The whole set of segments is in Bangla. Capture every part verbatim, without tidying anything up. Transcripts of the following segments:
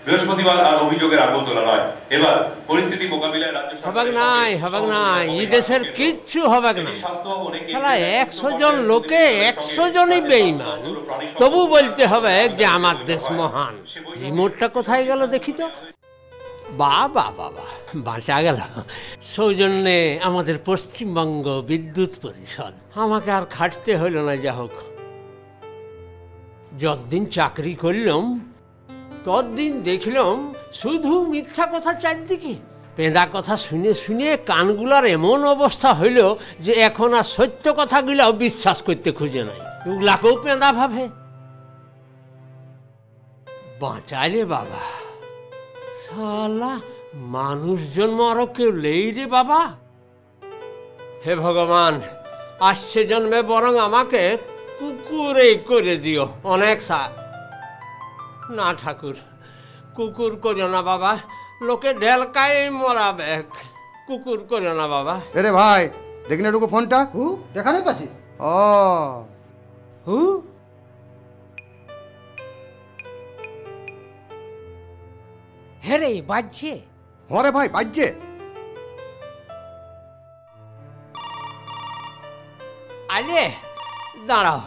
বৃহস্পতিবার আর অভিযোগের আগুন তোলা নয়। এবার পরিস্থিতি মোকাবিলায় রাজ্য সরকার হবেক নাই হবেক নাই এই দেশের কিচ্ছু হবেক না। শালা একশো জন লোকে একশো জনই বেঈমান, তবু বলতে হবে যে আমার দেশ মহান। রিমোটটা কোথায় গেল দেখি তো। বাবা বাবা বাঁচা গেল। সৌজন্যে আমাদের পশ্চিমবঙ্গ বিদ্যুৎ পরিষদ। আমাকে আর খাটতে হইল না। যা হোক, যতদিন চাকরি করলাম ততদিন দেখলাম শুধু মিথ্যা কথা চারদিকে। পেঁদা কথা শুনে শুনে কানগুলার এমন অবস্থা হইল যে এখন আর সত্য কথাগুলাও বিশ্বাস করতে খুঁজে নাই। ওগুলাকেও পেঁদা ভাবে। বাঁচাইলে বাবা, শালা মানুষ জন্ম আরো কেউ নেই রে বাবা। হে ভগবান, আসছে জন্মে বরং আমাকে কুকুরে করে দিও। অনেক সা না ঠাকুর, কুকুর করিও না বাবা, লোকে ঢেলকায় মরাবে। কুকুর করিও না বাবা। এরে ভাই দেখলে টুকু ফোনটা। হু দেখানে পাছিস? ও হু হ্যাঁ রে বাজছে। হরে ভাই বাজছে। আলে দাঁড়াও।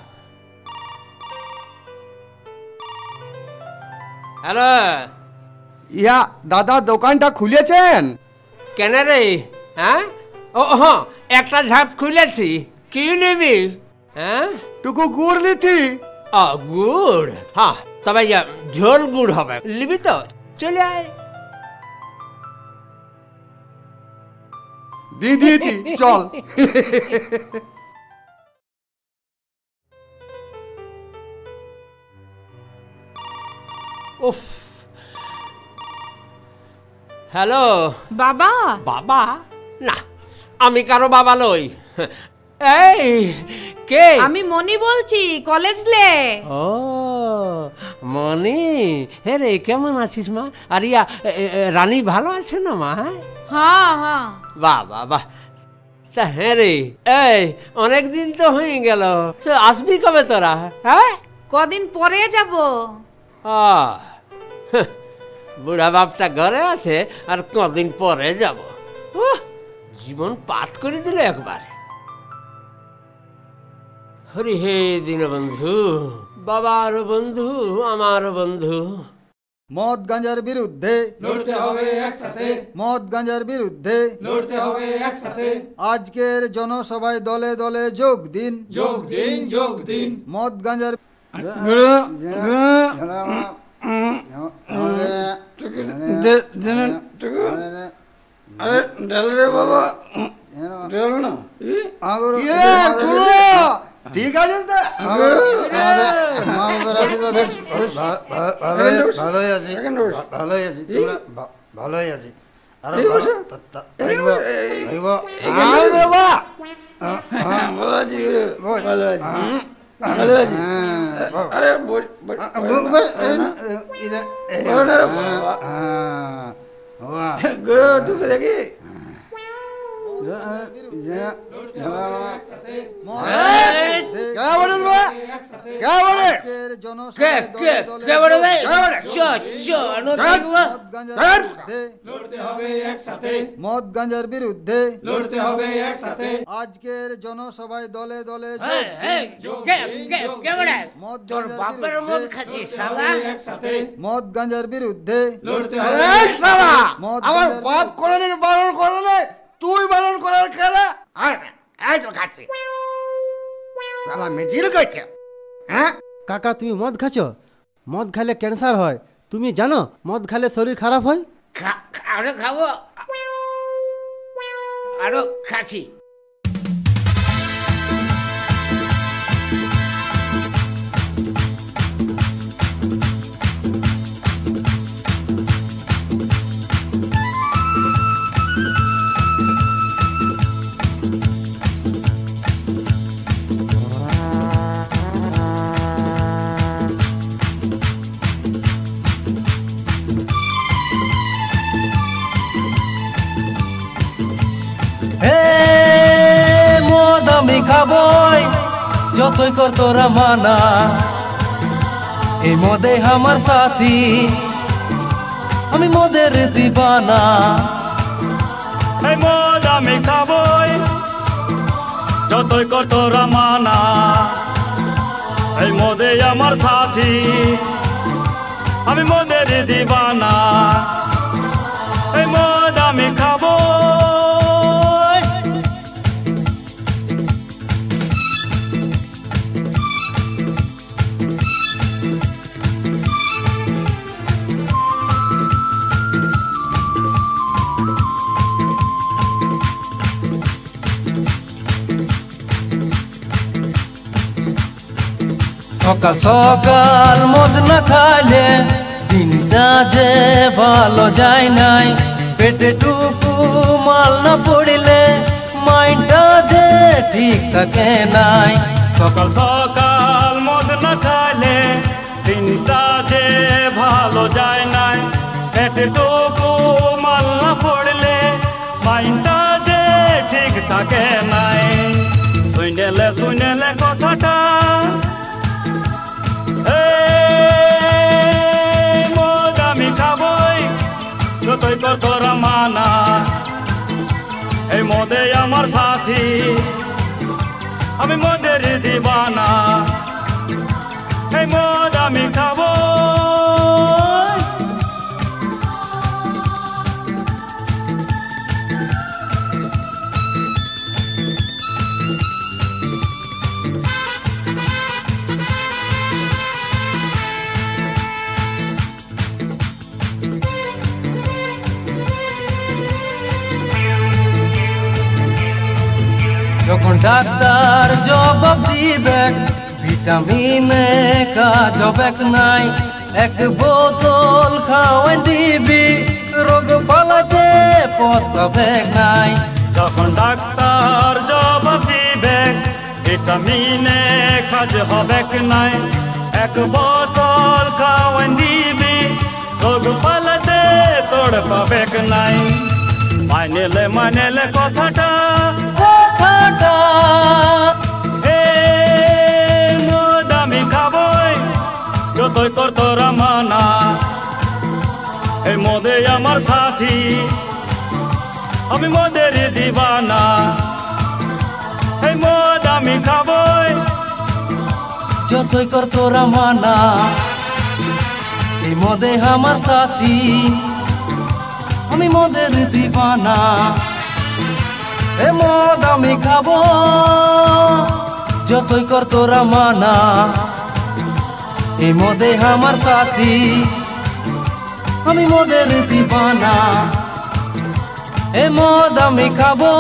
হ্যালো, ইয়া দাদা দোকানটা খুলেছেন? কেন রে? হ্যাঁ ও হ্যাঁ, একটা ঝাপ খুলেছি। কি নিবি? হ্যাঁ টুকু গুড় লিথি। ও গুড়, হ্যাঁ তবে ঝোল গুড় হবে। নিবি তো? চলে আয়। দিয়ে দিয়েছি, চল। উফ, হ্যালো বাবা। বাবা না, আমি কারো বাবা লই। এই কে? আমি মনি বলছি, কলেজ লে। ও মনি, হে রে কেমন আছিস মা? আর ইয়া রানী ভালো আছে না মা? হ্যাঁ হ্যাঁ। বাহ বাহ বাহ। তা হ্যাঁ রে, এই অনেক দিন তো হয়ে গেল, তো আসবি কবে তোরা? হ্যাঁ কদিন পরে যাব। বুড়া বাপটা ঘরে আছে আর কদিন পরে যাব। জীবন পাত করে দিল একবার। হরি হে দীনবন্ধু, বাবার বন্ধু আমার বন্ধু। মদ গাঁজার বিরুদ্ধে লড়তে হবে একসাথে, মদ গাঁজার বিরুদ্ধে লড়তে হবে একসাথে। আজকের জনসভায় দলে দলে যোগ দিন, যোগ দিন, যোগ দিন। মদ গাঁজার ঠিক আছে। ভালোই আছি, ভালোই আছি, তোমরা ভালোই আছি। দেখি মদ গাঁজার বিরুদ্ধে লড়তে হবে একসাথে। আজকের জনসভায় দলে দলে মদ গাঁজার বিরুদ্ধে লড়তে হবে। আমার বাপ কোনদিন বারণ করে নাই, তুই বারণ করার খেলা। শালা মিছিল করছে। হ্যাঁ কাকা তুমি মদ খাচ্ছ? মদ খেলে ক্যান্সার হয়, তুমি জানো? মদ খেলে শরীর খারাপ হয়। আরো খাবো, আরো খাচ্ছি। খাবই যতই কর তোরা মানা, এই মদে আমার সাথী আমি মদের দিবানা। এই মদ আমি খাবই যতই কর তোরা মানা, এই মদে আমার সাথী আমি মদের দিবানা। এই মদ আমি খাবো সকাল সকাল মদ না খাইলে দিনটা যে ভালো যায় নাই, পেটে টুকু মাল না পড়িলে মাইন্ডটা যে ঠিক থাকে নাই। সকাল সকাল মদ না খাইলে দিনটা যে ভালো যায় নাই, পেটে টুকু মাল না পড়লে মাইন্ডটা যে ঠিক থাকে নাই। শুনেলে শুনেলে কথাটা মদ আমি খাবই যতই কর তোরা মানা, এই মদে আমার সাথী আমি মদের দিবানা। এই মদ আমি খাবো যখন ডাক্তার জবাব দিবে ভিটামিনে কাজ হবে নাই, এক বোতল খাওয়াই দিবি রোগ পালাতে পথ পাবে নাই। যখন ডাক্তার জবাব দিবে ভিটামিনে কাজ হবে নাই, এক বোতল খাওয়াই দিবি রোগ পালাতে তোর পাবে নাই। মানেলে মানেলে কথাটা কথাটা এ মদ আমি খাবই যতই কর তোরা মানা, এই মদে আমার সাথী আমি মদের দিবানা। এই মদ আমি খাবই যতই কর তোরা মানা, এই মদে আমার সাথী আমি মদের দিবানা। এ মদ আমি খাবো যতই কর তোরা মানা, এই মদে আমার সাথী আমি মদের দিবানা। এ মদ আমি খাবো।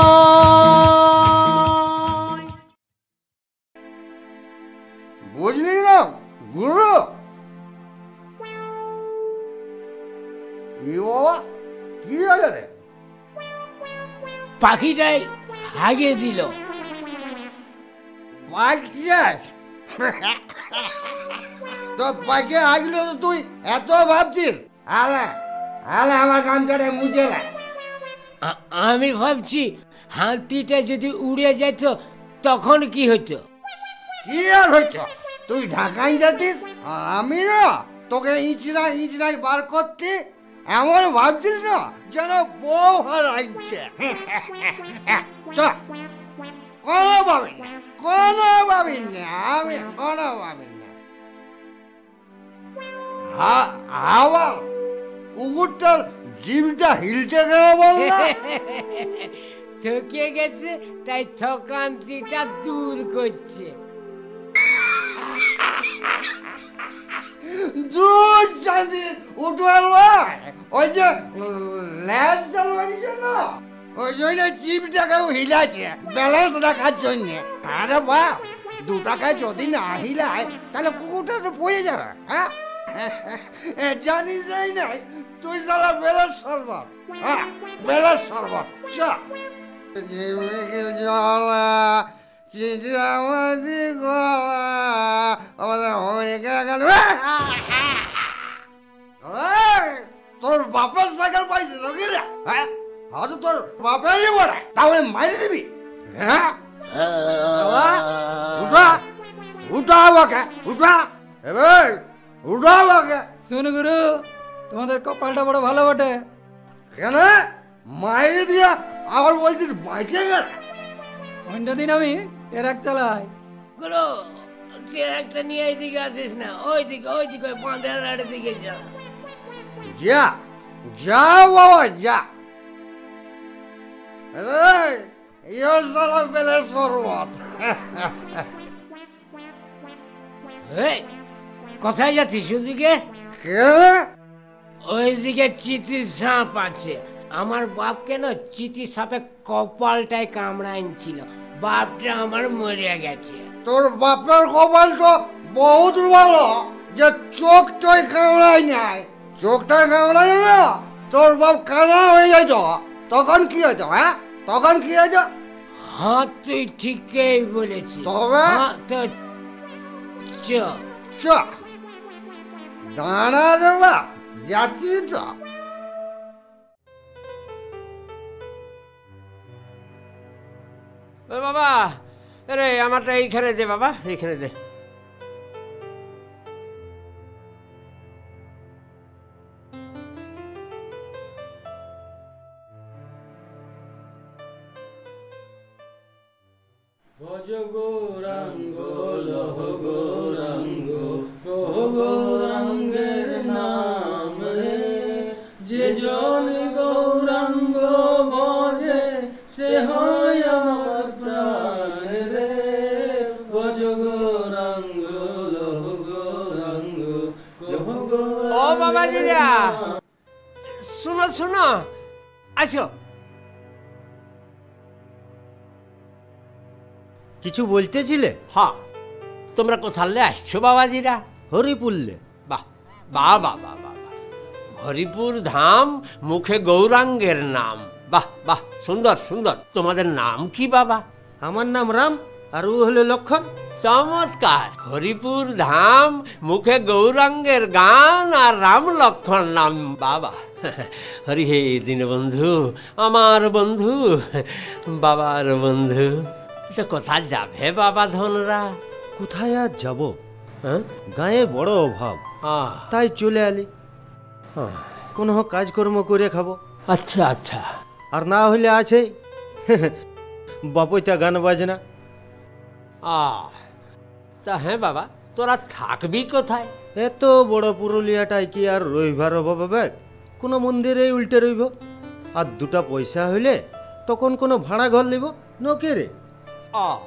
বুঝলি না গুরু? কি বাবা কি হলো রে? পাখিটাই হাগিয়ে দিল। পাঁচ কি তো পাখি আগলো তো তুই এত ভাবছিস? আলে আলে আমার গামছাটা মুছে না। আ- আমি ভাবছি হাতিটা যদি উড়ে যেত তখন কি হতো? কি আর হইছ? তুই ঢাকায় যাতিস আর আমি না তোকে ইঁচড়া ইঁচড়াই বার করতে এমন ভাবছিস না যেন বউ হার আনছে। চ কোনো ভাবি না কোনো ভাবি না আমি কোনো ভাবি না। হাওয়া কুকুরটার জিভটা হিলছে কেন বল না? ঠকে গেছে তাই থকান্তিটা দূর করছে। দূর শান্তি উঠবার ওই যে ল্যাস চালাইছে না ওই জন্য জিভটাকেও হিলাছে ব্যালেন্স রাখার জন্য। আরে বাপ দু টাকায় যদি না হিলায় তাহলে কুকুরটা তো পড়ে যাবে। হ্যাঁ জানিস এই নাই তুই সারা বেলার শরবত। হ্যাঁ বেলার শরবত চ জলা চিটামাটি গলা আমাদের হয়ে গেল। তোর বাপের সাইকেল পাইছে নাকি রে? হ্যাঁ হয়তো তোর বাপেরই বড় তাহলে মারি দিবি। হ্যাঁ উঠা উঠা আমাকে উঠা এবার উঠা আমাকে। শোন গুরু তোমাদের কপালটা বড় ভালো বটে। কেন মাইরে দিয়া আবার বলছিস বাইকে গেল? অন্য দিন আমি ট্রাক চালাই। গুরু ট্রাকটা নিয়ে এইদিকে আসিস না, ওইদিকে ওইদিকে ওই বাঁধের আড়ের দিকে যা। যা যা বাবা যা। এই ইয়োর সারা বেলে সরবত। এই কোথায় যাচ্ছিস ওদিকে? কেন? ওইদিকে চিতির সাপ আছে। আমার বাপকে না চিতি সাপে কপালটায় কামড়াইছিল, বাপটা আমার মরে গেছে। তোর বাপের কপাল তো বহুত ভালো যে চোখটাই কামড়াই নাই। চোখটাই কামড়াই না তোর বাপ কানা হয়ে যেত, তখন কি হতো? হ্যাঁ তখন কি হতো? হ্যাঁ তুই ঠিকই বলেছিস। তবে? হ্যাঁ, তো চ চ দাঁড়া রে বা যাচ্ছি তো। ও বাবা, আরে আমারটা এইখানে দে বাবা, এইখানে দে। ভজ গৌরাঙ্গ লহ গৌরাঙ্গ কহ গৌরাঙ্গের নাম রে, যে জন গৌরাঙ্গ ভজে সে হয় আমার প্রাণ রে। ভজ গৌরাঙ্গ লহ গৌরাঙ্গ কহ ও বাবাজিরা, শুনো শুনো, আসো। কিছু বলতেছিলে? হ্যাঁ, তোমরা কোথালে আসছো বাবাজিরা? হরিপুরলে। বাহ বাহ বাহ বাহ বাহ বাহ। হরিপুর ধাম, মুখে গৌরাঙ্গের নাম। বাহ বাহ, সুন্দর সুন্দর। তোমাদের নাম কি বাবা? আমার নাম রাম, আর ও হলো লক্ষণ। চমৎকার। হরিপুর ধাম, মুখে গৌরাঙ্গের গান, আর রাম লক্ষণ নাম। বাবা হরি হে দীনবন্ধু, আমার বন্ধু, বাবার বন্ধু। তো কোথায় যাবে বাবা ধনরা? কোথায় আর যাব? হ্যাঁ গায়ে বড় অভাব, আহ, তাই চলে আলি। আহ, কোনো কাজকর্ম করে খাবো, আচ্ছা আচ্ছা। আর না হলে আছে বাপইটা গান বাজনা। আহ তা হ্যাঁ বাবা, তোরা থাকবি কোথায়? এত বড় পুরুলিয়াটাই কি আর রইবার অভাব ব্যাগ? কোনো মন্দিরে উল্টে রইব, আর দুটা পয়সা হইলে তখন কোনো ভাড়া ঘর নিব নকে রে। আহ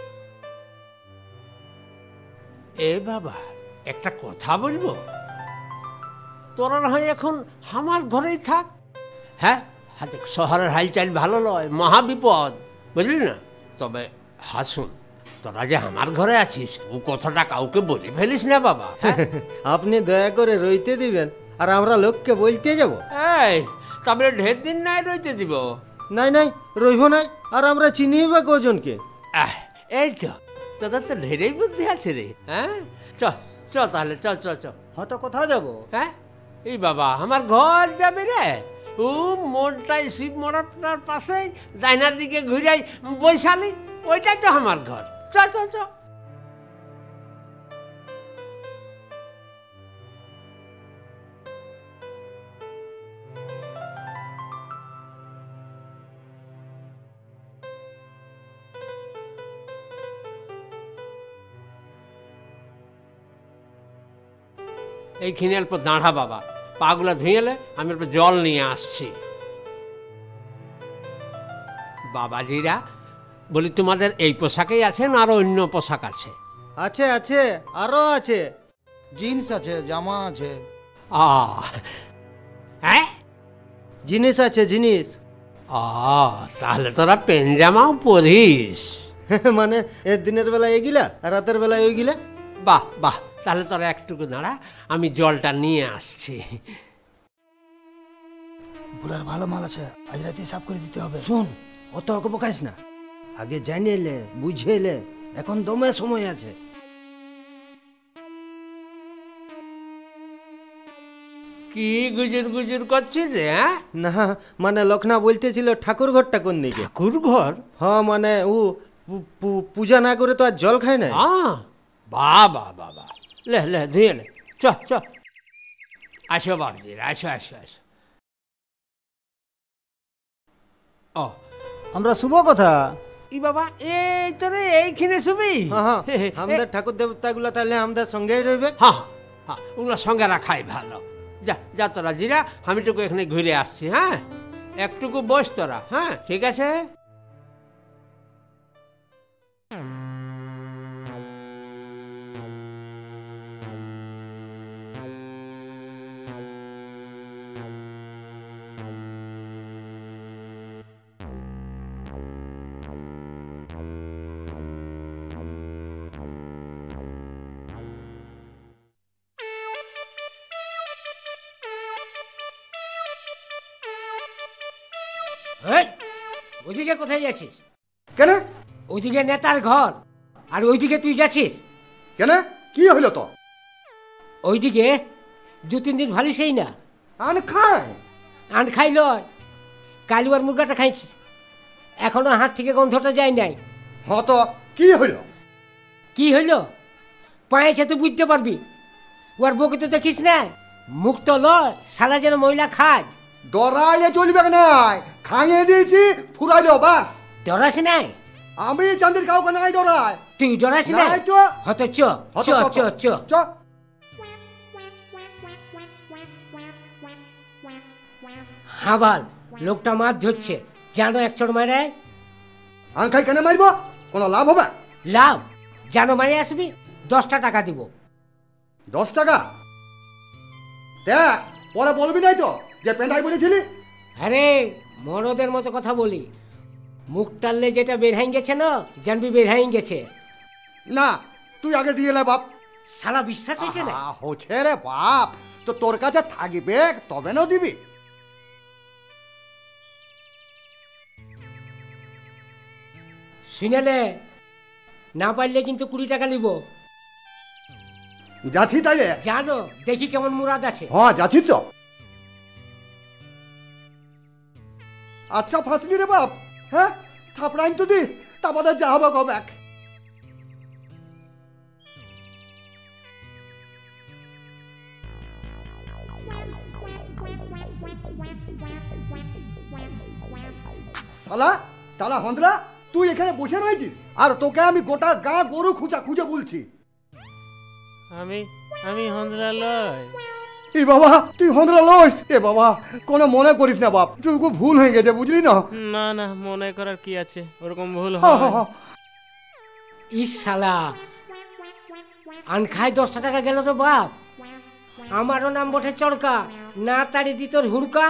এ বাবা, একটা কথা বলবো? তোরা না হয় এখন আমার ঘরেই থাক। হ্যাঁ হ্যাঁ, দেখ শহরের হালচাল ভালো নয়, মহাবিপদ, বুঝলি না? তবে হাসুন, তোরা যে আমার ঘরে আছিস ও কথাটা কাউকে বলে ফেলিস না বাবা। হ্যাঁ? আপনি দয়া করে রইতে দিবেন, আর আমরা লোককে বলতে যাব? এই তবে ঢের দিন নাই রইতে দিব। নাই নাই, রইব নাই। আর আমরা চিনি বা কজনকে? আহ, এই তো তোদের তো ঢেরেই বুদ্ধি আছে রে। হ্যাঁ চ চ তাহলে, চ চ চ। হ্যাঁ তো কোথায় যাব? হ্যাঁ এই বাবা, আমার ঘর যাবে রে। ও মোড়টাই শিব মোড়টার পাশে ডাইনার দিকে ঘুরাই বৈশালী, ওইটাই তো আমার ঘর। চ চ চ। এইখানে অল্প দাঁড়া বাবা, পাগুলা ধুয়েলে আমি অল্প জল নিয়ে আসছি। বাবাজিরা বলি, তোমাদের এই পোশাকেই আছে না আরো অন্য পোশাক আছে? আছে আছে, আরো আছে। জিন্স আছে, জামা আছে। আহ হ্যাঁ, জিনিস আছে জিনিস। আহ তাহলে তোরা পেন জামাও পরিস? মানে এ দিনের বেলা এগিলা, আর রাতের বেলা ওইগিলা। বাহ বাহ, তাহলে তোরা একটুকু দাঁড়া, আমি জলটা নিয়ে আসছি। বুড়ার ভালো মাল আছে, আজ রাতে সাফ করে দিতে হবে। শোন, অত অল্প খাইস না, আগে জানিয়ে এলে বুঝে এলে, এখন দমে সময় আছে। কি গুজুর গুজুর করছিস রে? হ্যাঁ না মানে লক্ষণা বলতেছিল ঠাকুর ঘরটা কোন দিকে। ঠাকুর ঘর? হ্যাঁ মানে ও পু- পু- পূজা না করে তো আর জল খায় না। হ্যাঁ, বা বা বা বা, লে লে ধুয়ে লে, চ চ। আসো বাবজির, আসো আসো আসো। ও আমরা শুভ কথা ই বাবা, এই তোরে এইখানে শুবি? হ্যাঁ হ্যাঁ আমাদের ঠাকুর দেবতাগুলো তাহলে আমাদের সঙ্গেই রইবে। হ্যাঁ হ্যাঁ, ওগুলো সঙ্গে রাখাই ভালো। যা যা তোরা জিরা, আমি টুকু এখানে ঘুরে আসছি। হ্যাঁ, একটুকু বস তোরা। হ্যাঁ ঠিক আছে। ওইদিকে কোথায় যাচ্ছিস? কেন ওইদিকে নেতার ঘর, আর ওইদিকে তুই যাচ্ছিস কেন? কি হইল তো? ওইদিকে দু তিন দিন ভালো সেই না আন খায় আন খাই লয়, কালুয়ার মুরগাটা খাইছিস, এখনো হাত থেকে গন্ধটা যায় নাই। হ্যাঁ তো কি হইল? কি হইল পায়েছে তো বুঝতে পারবি। ওর বকে তো দেখিস না, মুখ তো লয়, সালা যেন মহিলা খাজ। ডরাইলে চলবে নাই, খাইয়ে দিয়েছি, ফুরাইলো বাস। ডরাস নাই? আমি চাঁদের কাউকে নাই ডরাই। তুই ডরাস না? নাই তো। হত চ চ চ চ চ। হাবাল লোকটা মাছ ধরছে, জানো এক চড় মারে। আন খাই কেন মারবো? কোনো লাভ হবে? লাভ জানো, মারে আসবি, দশটা টাকা দিব। দশ টাকা? দেখ পরে বলবি নাই তো যে পেন্ডাই বলেছিলি। আরে মরদের মতো কথা বলি, মুখ টানলে যেটা বের হাই গেছে না, জানবি বের হাই গেছে। না তুই আগে দিয়ে লে বাপ। সালা বিশ্বাস হচ্ছে না? হচ্ছে রে বাপ, তো তোর কাছে থাকবে তবে না দিবি। শুনেলে না পারলে কিন্তু কুড়ি টাকা নিব। যাচ্ছি তাইলে? জানো দেখি কেমন মুরাদ আছে। হ্যাঁ যাচ্ছি তো। আচ্ছা ফাঁসলি রে বাপ। হ্যাঁ থাপড়াইন তো দি, তা বাদে যা হবে কবেক। সালা সালা হন্দ্রা, তুই এখানে বসে রয়েছিস আর তোকে আমি গোটা গা গরু খুঁজা খুঁজে বলছি। আমি আমি হন্দ্রা লয়। এ বাবা তুই হন্দ্রা লইস? এ বাবা কোনো মনে করিস না বাপ, তুই খুব ভুল হয়ে গেছে বুঝলি না। না না মনে করার কি আছে, ওরকম ভুল হয়। ইস শালা, আন খাই দশটা টাকা গেল তো বাপ। আমারও নাম বটে চড়কা, না তাড়ি দি তোর হুড়কা।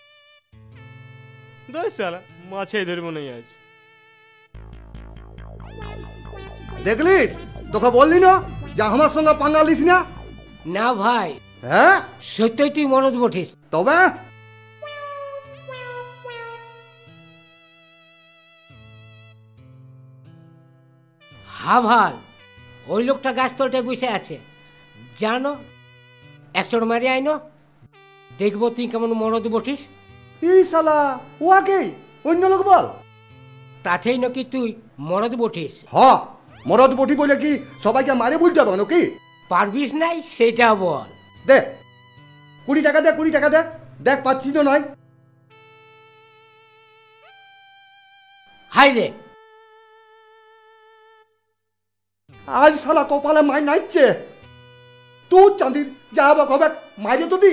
দশ শালা মাছেই ধরবো নাই আজ। দেখলিস তোকে বললি না যে আমার সঙ্গে পাঙ্গা লিস না। না ভাই, হ্যাঁ সত্যই তুই মরদ বটিস। তবে হা ভাল, ওই লোকটা গাছ তলটায় বসে আছে, জানো এক চড় মারি আইনো, দেখবো তুই কেমন মরদ বটিস। এই শালা ও আগে অন্য লোক বল। তাতেই নাকি তুই মরদ বটিস। হ্যাঁ মরদ বটি বলে কি সবাইকে মারে বলতে হবে নাকি? পারবিস নাই সেটা বল। দে কুড়ি টাকা দে, কুড়ি টাকা দে। দেখ পাচ্ছি তো নয়। হাই রে, আজ শালা কপালে মাই নাইছে। তুই চাঁদির যা হবে কবে মাইরে তো দি।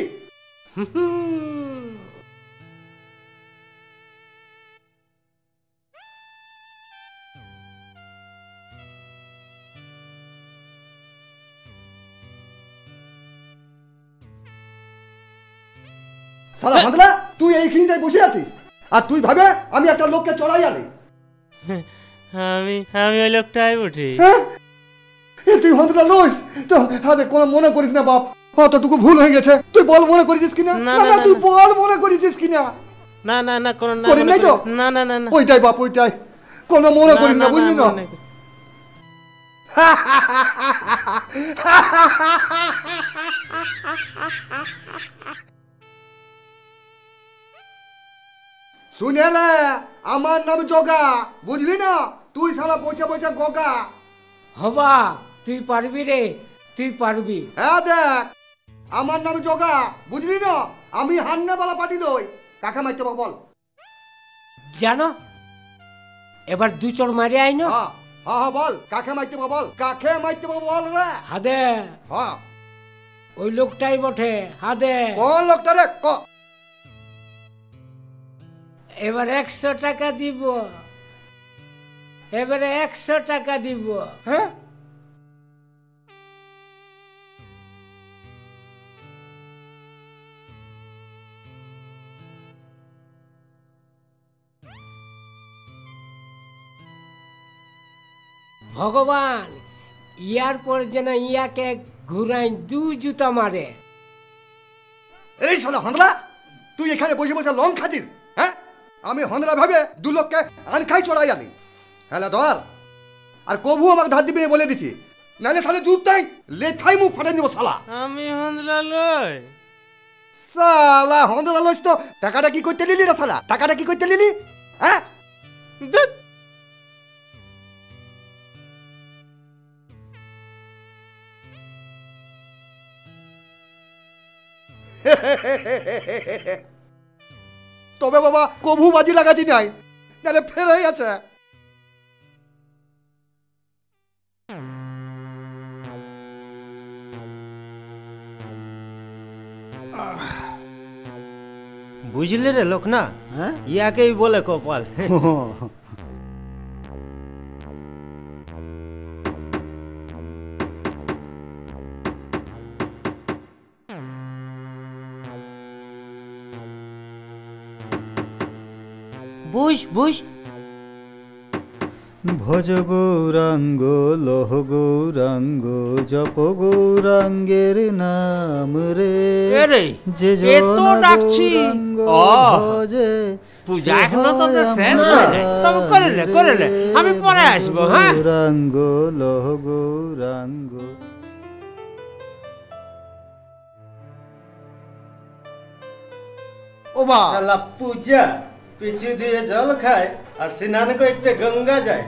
শালা হাঁদলা, তুই এইখানটায় বসে আছিস আর তুই ভাবে আমি একটা লোককে চড়াই আনি। আমি আমি ওই লোকটাই উঠি। হ্যাঁ তুই হাঁদলা লইস তো, হাতে কোনো মনে করিস না বাপ, অতটুকু ভুল হয়ে গেছে। তুই বল মনে করিস কিনা? না, না না, তুই না। বল মনে করিস কিনা? না না না কোনো না করিস নাই তো? না না না না ওইটাই বাপ ওইটাই, কোনো মনে করিস না বুঝলি না। মনে- শুনেলে আমার নাম জগা, বুঝলি না? তুই শালা বসে বসে গগা। হবা তুই পারবি রে, তুই পারবি। হ্যাঁ দেখ আমার নাম জগা, বুঝলি না? আমি হান্নাবালা পাটি লই। কাকে মারতে পারবো বল? জানো এবার দু চড় মারি আইন। হ্যাঁ হ্যাঁ হ্যাঁ বল, কাকে মারতে পারবো বল? কাকে মারতে পারবো বল রে? হাদে হ্যাঁ ওই লোকটাই বটে। হাদে কোন লোকটা রে? ক এবার একশো টাকা দিব, এবারে একশো টাকা দিব। হ্যাঁ ভগবান ইয়ার পর যেন ইয়াকে ঘুরাই দু জুতা মারে। এই শালা হন্দলা, তুই এখানে বসে বসে লং খাচ্ছিস? হ্যাঁ আমি হন্দলা ভাবে দু লোককে আনখাই চড়াই আনি। হ্যাঁ ধর, আর কবু আমাকে ধার দিবি বলে দিচ্ছি, নাহলে শালে জুতাই লেথাই মুখ ফাটাই দিব শালা। আমি হন্দলা লই। শালা হন্দলা লইস তো টাকাটা কি করতে নিলি রে শালা? টাকাটা কি করতে নিলি? হ্যাঁ ধুৎ। তবে বাবা কবু বাজি লাগাচ্ছি নাই, নাহলে ফের হয়ে আছে। বুঝলে রে লোক না, ইয়াকেই বলে কপাল। বুঝ বুঝ। ভজ গৌরাঙ্গ লহ গৌরাঙ্গ জপ গৌরাঙ্গের নাম রে, যে জন গৌরাঙ্গ ভজে। পূজা এখনো তো শেষ হয়নি, তবে করেলে করেলে আমি পরে আসবো। হ্যাঁ গৌরাঙ্গ লহ গৌরাঙ্গ। ও বা শালা পূজা পিছু দিয়ে জল খায় আর স্নান করতে গঙ্গা যায়।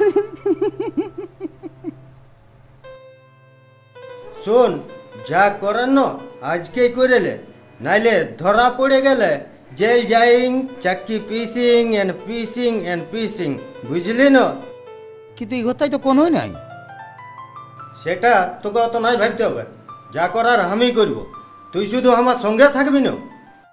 শোন, যা করার ন আজকেই করেলে, নাইলে ধরা পড়ে গেলে জেল যাইং, চাক্কি পিসিং এন্ড পিসিং এন্ড পিসিং, বুঝলি না? কিন্তু এই কথাই তো কোনোই নাই। সেটা তোকে অত নাই ভাবতে হবে, যা করার আমি করব, তুই শুধু আমার সঙ্গে থাকবি না।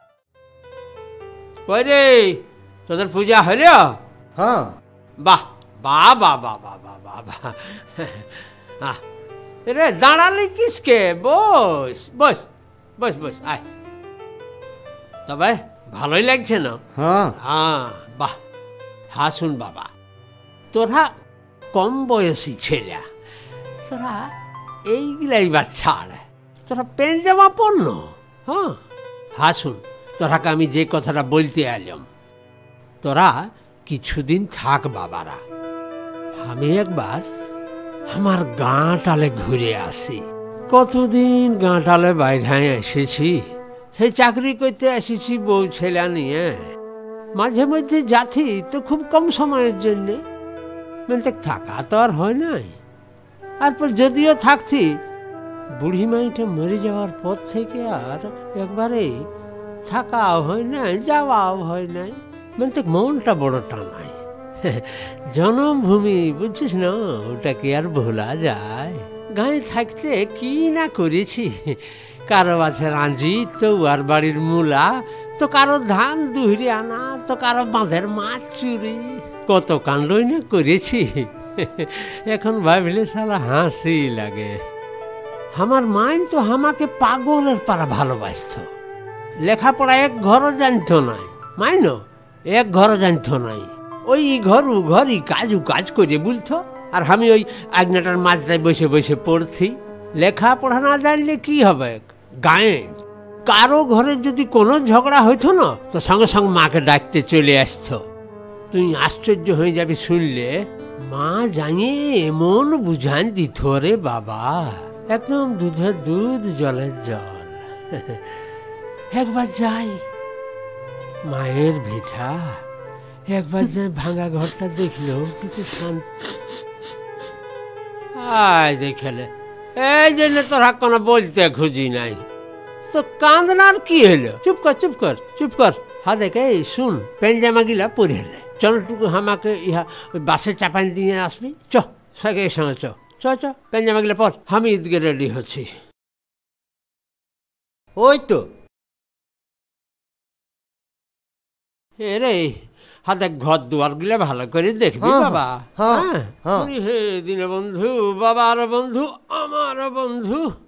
কই রে তোদের পূজা হলো? হ্যাঁ। বাহ বাহ বাহ বাহ বাহ বাহ বাহ বাহ। রে দাঁড়ালি কিসকে? বস বস বস বস আয়। তবে ভালোই লাগছে না? হ্যাঁ হ্যাঁ বাহ। হ্যাঁ শুন বাবা, তোরা কম বয়সী ছেলে, তোরা এইগুলাই বাচ্চা, তোরা প্যান্ট জামা পড়ল। হ্যাঁ হ্যাঁ শুন, তোরাকে আমি যে কথাটা বলতে এলাম, তোরা কিছুদিন থাক বাবারা। আমি একবার আমার গাঁটালে ঘুরে আসি। কতদিন গাঁটালে বাইরে এসেছি, সেই চাকরি করতে এসেছি বউ ছেলে নিয়ে। মাঝে মধ্যে যাচ্ছি তো খুব কম সময়ের জন্যে, মানে থাকা তো আর হয় নাই। তারপর যদিও থাকছি, বুড়ি মাইটা মরে যাওয়ার পর থেকে আর একবারে থাকাও হয় নাই, যাওয়াও হয় নাই। মানে মনটা বড় টানাই। জন্মভূমি বুঝছিস না, ওটা কি আর ভোলা যায়? গায়ে থাকতে কি না করেছি, কারো আছে রাঁজি, তো আর বাড়ির মূলা, তো কারো ধান দুহরি আনা, তো কারো বাঁধের মাছ চুরি, কত কাণ্ডই না করেছি। এখন ভাবলে সালা হাসি লাগে। আমার মাইন তো আমাকে পাগলের পারা ভালোবাসত। লেখাপড়া এক ঘরও জানতো নাই, মাইনো এক ঘরও জানতো নাই। ওই ঘরু ঘরই কাজু কাজ করে বলতো, আর আমি ওই আগনাটার মাঝরায় বসে বসে পড়ছি। লেখাপড়া না জানলে কি হবে? গায়ে কারো ঘরে যদি কোনো ঝগড়া হইতো না, তো সঙ্গে সঙ্গে মাকে ডাকতে চলে আসতো। তুই আশ্চর্য হয়ে যাবি শুনলে, মা জানিয়ে এমন বুঝান দিত রে বাবা, একদম দুধের দুধ জলের জল। একবার যাই মায়ের ভিটা, একবার যাই ভাঙা ঘরটা দেখলেও কিছু শান্তি। আয় দেখলে, এই জন্য তোরা কোনো বলতে খুঁজি নাই। তো কান্দনার কি হলো? চুপ কর চুপ কর চুপ কর। হা দেখে শুন, পেনজামা গিলা পরে হলে চলটুকু আমাকে ইহা বাসে চাপান দিয়ে আসবি। চ সাইকেলের সঙ্গে চ চ চ পেনজামা গিলা পর, আমি ঈদকে রেডি হচ্ছি। ওই তো এরে হাতে ঘর দুয়ার গুলা ভালো করে দেখবি হ্যাঁ, বাবা। হ্যাঁ, হ্যাঁ হ্যাঁ। হে দিনবন্ধু, বাবার বন্ধু, আমার বন্ধু।